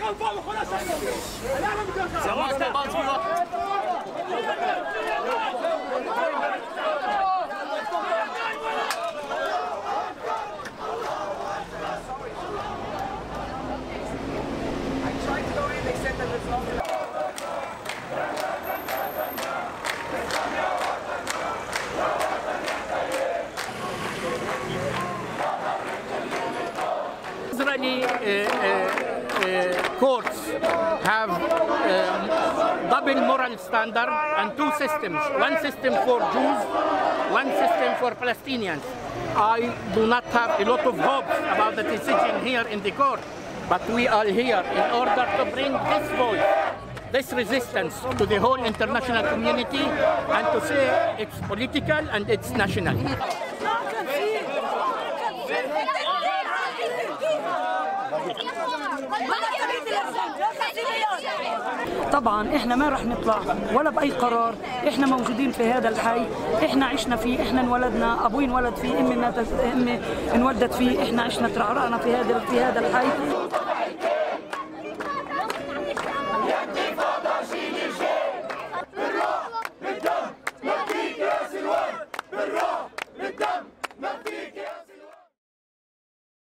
Israeli courts have double moral standard and two systems. One system for Jews, one system for Palestinians. I do not have a lot of hopes about the decision here in the court, but we are here in order to bring this voice, this resistance to the whole international community, and to say it's political and it's national. طبعا احنا ما رح نطلع ولا باي قرار، احنا موجودين في هذا الحي، احنا عشنا فيه، احنا انولدنا، ابوي انولد فيه، امي انولدت فيه، احنا عشنا ترعرعنا في هذا الحي.